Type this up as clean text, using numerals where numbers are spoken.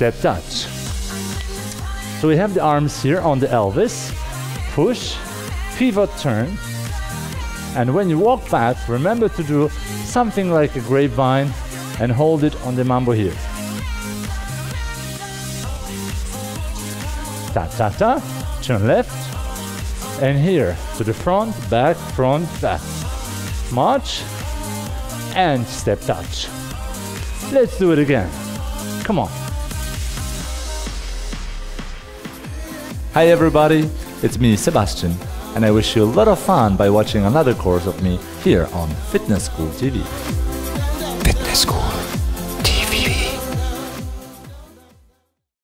step touch. So we have the arms here on the Elvis, push, pivot turn, and when you walk back, remember to do something like a grapevine and hold it on the mambo here. Ta ta ta, turn left, and here to the front, back, march, and step touch. Let's do it again. Come on. Hi everybody, it's me Sebastian, and I wish you a lot of fun by watching another course of me here on Fitness School TV.